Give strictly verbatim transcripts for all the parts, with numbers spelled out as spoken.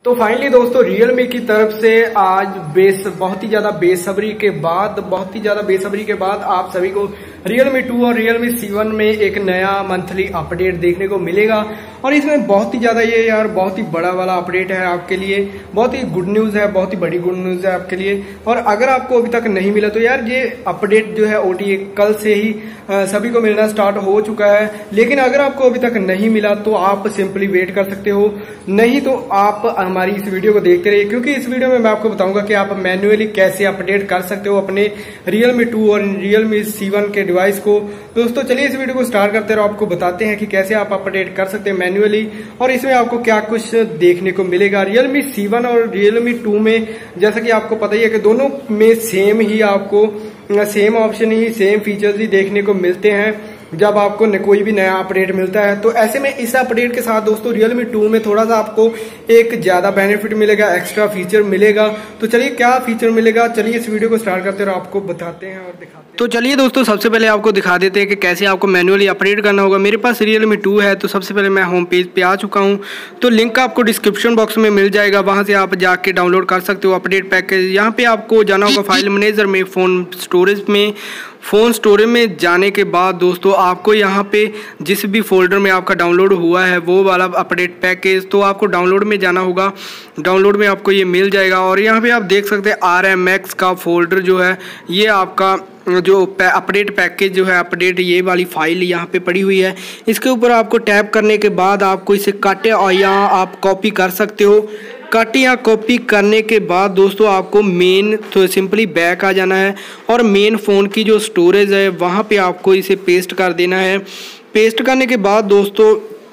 तो फाइनली दोस्तों Realme की तरफ से आज बेस बहुत ही ज्यादा बेसब्री के बाद बहुत ही ज्यादा बेसब्री के बाद आप सभी को Realme टू और Realme सी वन में एक नया मंथली अपडेट देखने को मिलेगा। और इसमें बहुत ही ज्यादा ये यार बहुत ही बड़ा वाला अपडेट है आपके लिए, बहुत ही गुड न्यूज है, बहुत ही बड़ी गुड न्यूज है आपके लिए। और अगर आपको अभी तक नहीं मिला तो यार ये अपडेट जो है ओटीए कल से ही सभी को मिलना स्टार्ट हो चुका है। लेकिन अगर आपको अभी तक नहीं मिला तो आप सिंपली वेट कर सकते हो, नहीं तो आप हमारी इस वीडियो को देखते रहिए, क्योंकि इस वीडियो में मैं आपको बताऊंगा कि आप मैन्युअली कैसे अपडेट कर सकते हो अपने Realme टू और Realme सी वन के डिवाइस को। दोस्तों चलिए इस वीडियो को स्टार्ट करते हैं और आपको बताते हैं कि कैसे आप अपडेट कर सकते हैं मैन्युअली और इसमें आपको क्या कुछ देखने को मिलेगा। Realme सी वन और Realme टू में जैसा कि आपको पता ही है कि दोनों में सेम ही आपको सेम ऑप्शन ही सेम फीचर्स ही देखने को मिलते हैं जब आपको कोई भी नया अपडेट मिलता है। तो ऐसे में इस अपडेट के साथ दोस्तों Realme टू में थोड़ा सा आपको एक ज्यादा बेनिफिट मिलेगा, एक्स्ट्रा फीचर मिलेगा। तो चलिए क्या फीचर मिलेगा, चलिए इस वीडियो को स्टार्ट करते हैं और आपको बताते हैं और दिखाते हैं। तो चलिए दोस्तों सबसे पहले आपको दिखा देते हैं कि कैसे आपको मैन्युअली अपडेट करना होगा। मेरे पास Realme टू है तो सबसे पहले मैं होम पेज पे आ चुका हूँ, तो लिंक आपको डिस्क्रिप्शन बॉक्स में मिल जाएगा, वहां से आप जाके डाउनलोड कर सकते हो अपडेट पैकेज। यहाँ पे आपको जाना होगा फाइल मैनेजर में, फोन स्टोरेज में। फ़ोन स्टोरेज में जाने के बाद दोस्तों आपको यहाँ पे जिस भी फोल्डर में आपका डाउनलोड हुआ है वो वाला अपडेट पैकेज, तो आपको डाउनलोड में जाना होगा। डाउनलोड में आपको ये मिल जाएगा और यहाँ पे आप देख सकते हैं आर एम एक्स का फोल्डर जो है ये आपका जो अपडेट पैकेज जो है अपडेट ये वाली फाइल यहाँ पे पड़ी हुई है। इसके ऊपर आपको टैप करने के बाद आपको इसे काटे और यहाँ आप कॉपी कर सकते हो। कट या कॉपी करने के बाद दोस्तों आपको मेन तो सिंपली बैक आ जाना है और मेन फ़ोन की जो स्टोरेज है वहाँ पे आपको इसे पेस्ट कर देना है। पेस्ट करने के बाद दोस्तों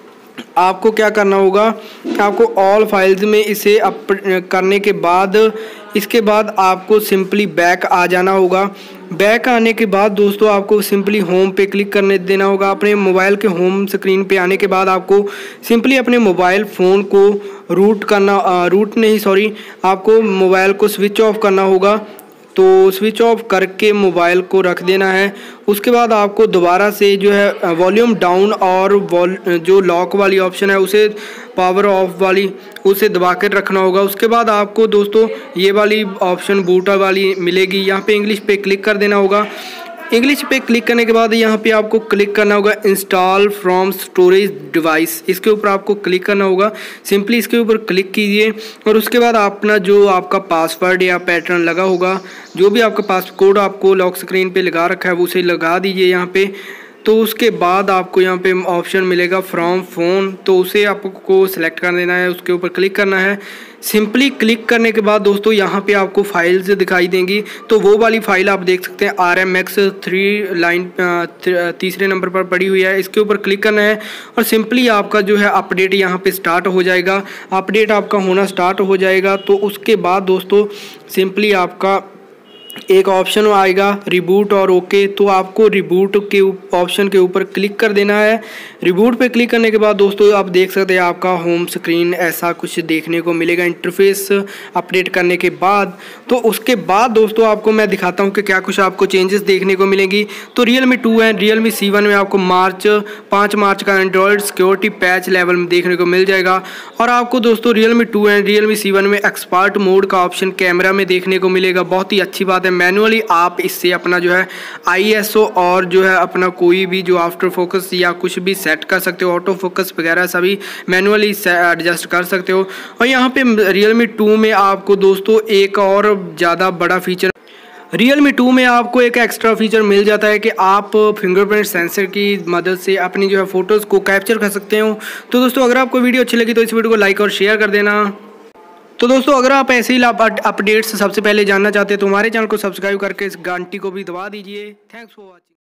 आपको क्या करना होगा, आपको ऑल फाइल्स में इसे अप करने के बाद इसके बाद आपको सिंपली बैक आ जाना होगा। बैक आने के बाद दोस्तों आपको सिंपली होम पे क्लिक करने देना होगा। अपने मोबाइल के होम स्क्रीन पे आने के बाद आपको सिंपली अपने मोबाइल फ़ोन को रूट करना रूट नहीं सॉरी आपको मोबाइल को स्विच ऑफ करना होगा। तो स्विच ऑफ करके मोबाइल को रख देना है। उसके बाद आपको दोबारा से जो है वॉल्यूम डाउन और वॉल जो लॉक वाली ऑप्शन है उसे पावर ऑफ वाली उसे दबा कर रखना होगा। उसके बाद आपको दोस्तों ये वाली ऑप्शन बूटा वाली मिलेगी, यहाँ पे इंग्लिश पे क्लिक कर देना होगा। इंग्लिश पे क्लिक करने के बाद यहाँ पे आपको क्लिक करना होगा इंस्टॉल फ्रॉम स्टोरेज डिवाइस, इसके ऊपर आपको क्लिक करना होगा। सिंपली इसके ऊपर क्लिक कीजिए और उसके बाद अपना जो आपका पासवर्ड या पैटर्न लगा होगा, जो भी आपका पासकोड आपको लॉक स्क्रीन पे लगा रखा है वो उसे लगा दीजिए यहाँ पे। तो उसके बाद आपको यहाँ पे ऑप्शन मिलेगा फ्रॉम फ़ोन, तो उसे आपको सिलेक्ट कर देना है, उसके ऊपर क्लिक करना है। सिंपली क्लिक करने के बाद दोस्तों यहाँ पे आपको फाइल्स दिखाई देंगी, तो वो वाली फाइल आप देख सकते हैं R M X three line तीसरे नंबर पर पड़ी हुई है, इसके ऊपर क्लिक करना है और सिंपली आपका जो है अपडेट यहाँ पे स्टार्ट हो जाएगा। अपडेट आपका होना स्टार्ट हो जाएगा तो उसके बाद दोस्तों सिंपली आपका एक ऑप्शन आएगा रिबूट और ओके, तो आपको रिबूट के ऑप्शन के ऊपर क्लिक कर देना है। रिबूट पे क्लिक करने के बाद दोस्तों आप देख सकते हैं आपका होम स्क्रीन ऐसा कुछ देखने को मिलेगा इंटरफेस अपडेट करने के बाद। तो उसके बाद दोस्तों आपको मैं दिखाता हूँ कि क्या कुछ आपको चेंजेस देखने को मिलेंगी। तो Realme two and Realme C one में आपको मार्च पाँच मार्च का एंड्रॉयड सिक्योरिटी पैच लेवल में देखने को मिल जाएगा। और आपको दोस्तों Realme two and Realme C one में एक्सपर्ट मोड का ऑप्शन कैमरा में देखने को मिलेगा। बहुत ही अच्छी बात है, मैनुअली आप इससे अपना जो है आई एस ओ और जो है अपना कोई भी जो आफ्टर फोकस या कुछ भी सेट कर सकते हो, ऑटो फोकस वगैरह सभी मैनुअली एडजस्ट कर सकते हो। और यहाँ पे Realme टू में आपको दोस्तों एक और ज़्यादा बड़ा फीचर Realme टू में आपको एक एक्स्ट्रा फीचर मिल जाता है कि आप फिंगरप्रिंट सेंसर की मदद से अपनी जो है फ़ोटोज़ को कैप्चर कर सकते हो। तो दोस्तों अगर आपको वीडियो अच्छी लगी तो इस वीडियो को लाइक और शेयर कर देना। तो दोस्तों अगर आप ऐसे ही अपडेट्स सबसे पहले जानना चाहते हैं तो हमारे चैनल को सब्सक्राइब करके इस घंटी को भी दबा दीजिए। Thanks for watching.